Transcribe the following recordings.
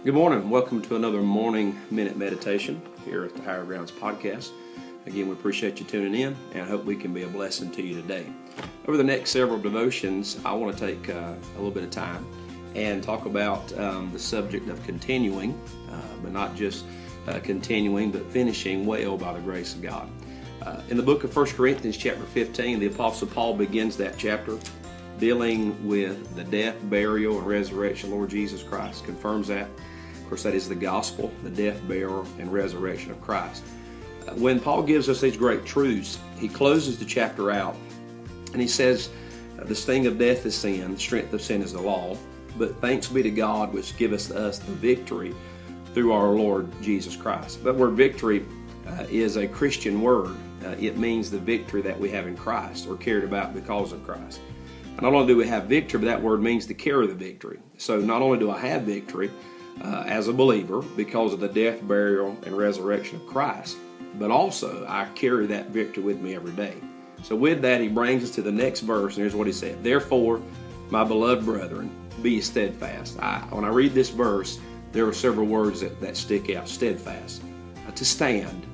Good morning. Welcome to another morning minute meditation here at the Higher Grounds podcast. Again, we appreciate you tuning in and I hope we can be a blessing to you today. Over the next several devotions, I want to take a little bit of time and talk about the subject of continuing, but not just continuing, but finishing well by the grace of God. In the book of 1 Corinthians chapter 15, the Apostle Paul begins that chapter dealing with the death, burial, and resurrection of the Lord Jesus Christ. Confirms that. Of course, that is the gospel, the death, burial, and resurrection of Christ. When Paul gives us these great truths, he closes the chapter out and he says, the sting of death is sin, the strength of sin is the law, but thanks be to God which giveth us the victory through our Lord Jesus Christ. That word victory is a Christian word. It means the victory that we have in Christ or carried about because of Christ. And not only do we have victory, but that word means to carry the victory. So not only do I have victory as a believer because of the death, burial, and resurrection of Christ, but also I carry that victory with me every day. So with that, he brings us to the next verse, and here's what he said. Therefore, my beloved brethren, be steadfast. When I read this verse, there are several words that stick out. Steadfast. To stand.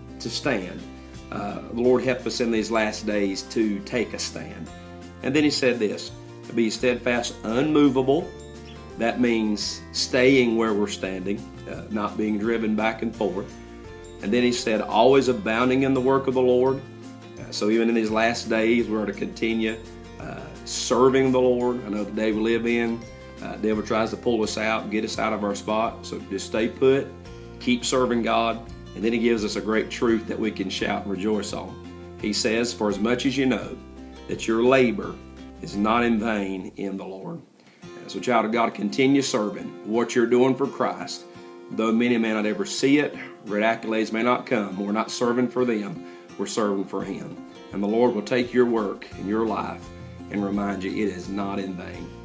The Lord help us in these last days to take a stand. And then he said this, be steadfast, unmovable. That means staying where we're standing, not being driven back and forth. And then he said, always abounding in the work of the Lord. So even in these last days, we're to continue serving the Lord. I know the day we live in, the devil tries to pull us out, get us out of our spot. So just stay put, keep serving God. And then he gives us a great truth that we can shout and rejoice on. He says, for as much as you know that your labor is not in vain in the Lord. So child of God, continue serving what you're doing for Christ. Though many may not ever see it, great accolades may not come. We're not serving for them, we're serving for Him. And the Lord will take your work in your life and remind you it is not in vain.